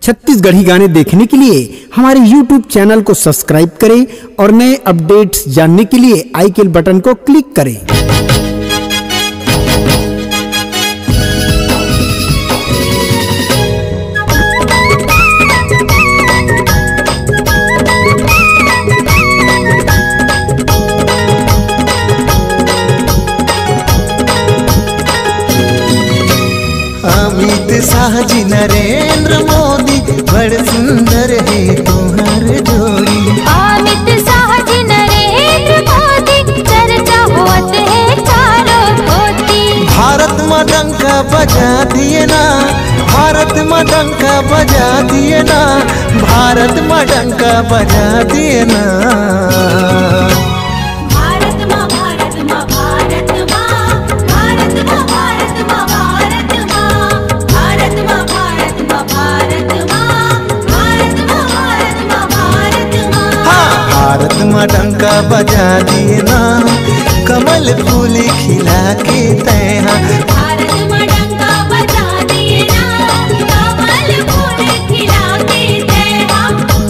छत्तीसगढ़ी गाने देखने के लिए हमारे YouTube चैनल को सब्सक्राइब करें और नए अपडेट्स जानने के लिए आई के बटन को क्लिक करें। अमित शाह जी नरेंद्र मोदी बड़ सुंदर है तुम्हार जोड़ी। अमित शाह जी नरेंद्र मोदी चर्चा होत है चारों ओटी। भारत माँ डंका बजा दिए ना, भारत माँ डंका बजा दिए ना, भारत माँ डंका बजा दिए ना। भारत माँ डंका बजा दिए ना, कमल फूल खिला के तैहा। भारत माँ डंका बजा दिए ना, कमल फूल खिला के तैहा।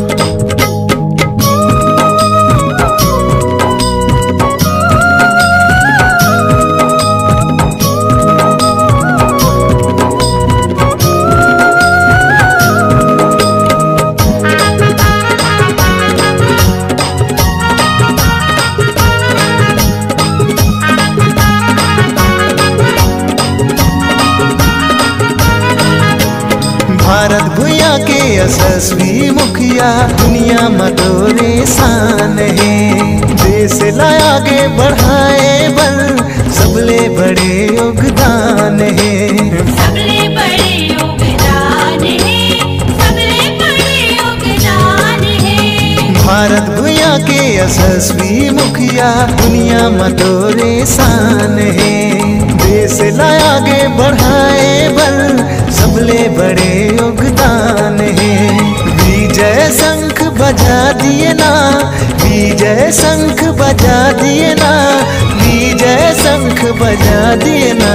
भारत भूया के यशस्वी मुखिया दुनिया में तोरे शान है। देश लाए आगे बढ़ाए बल सबले बड़े योगदान है। सबले बड़े योगदान है, सबले बड़े योगदान है। भारत भूया के यशस्वी मुखिया दुनिया में तोरे शान है। देश लाए आगे बढ़ाए बल सबले बड़े योगदान है। विजय शंख बजा दिए ना, विजय शंख बजा दिए ना, विजय शंख बजा दिए ना।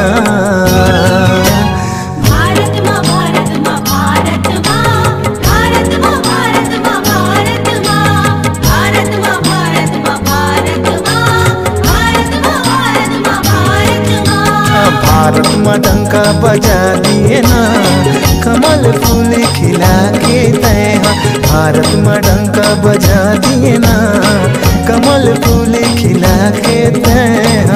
भारत माँ, भारत माँ, भारत माँ, भारत माँ, भारत माँ, भारत माँ, भारत माँ, भारत माँ, भारत माँ, भारत माँ, भारत माँ, भारत माँ। भारत माँ डंका बजा दिए ना, कमल फूल खिला के तैहा। भारत माँ डंका बजा दिए ना, कमल फूल खिला के तैहा।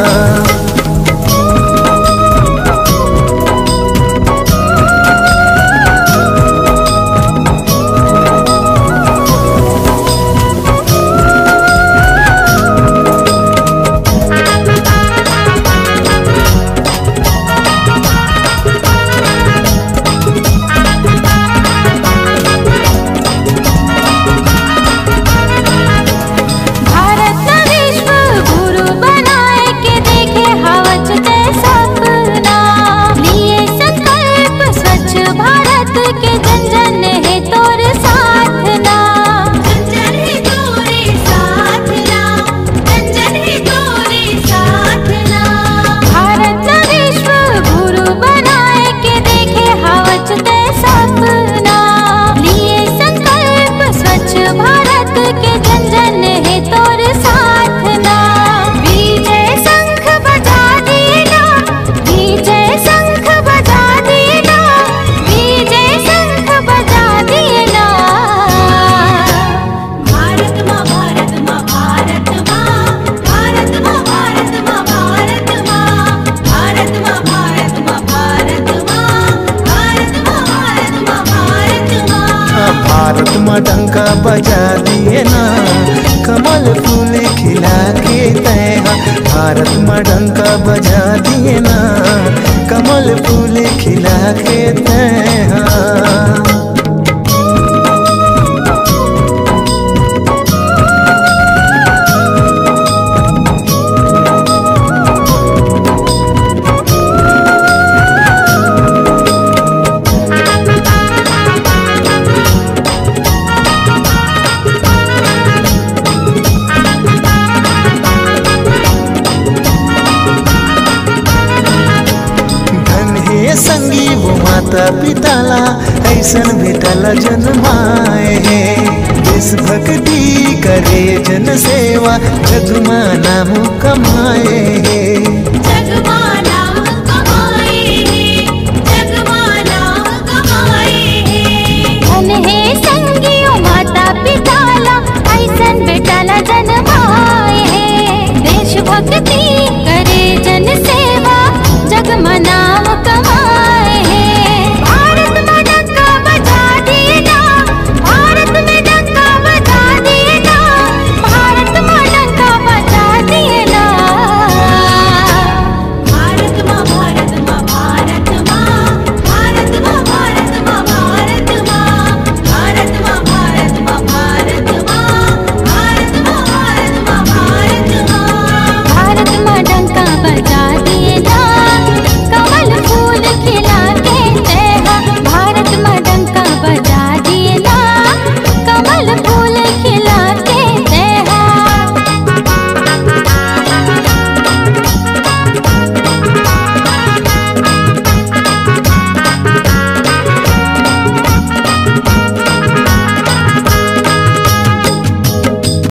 भारत माँ डंका बजा दिए ना, कमल फूल खिला के तैहा। भारत माँ डंका बजा दिए ना, कमल फूल खिला के तैहा। माता पिताला ऐसन बेटल जन्माए हैं। देशभक्ति करे जन सेवा जगमा नाम कमाए हैं। जगमा नाम कमाए हैं, जगमा नाम कमाए हैं। धन है संगियों माता पिता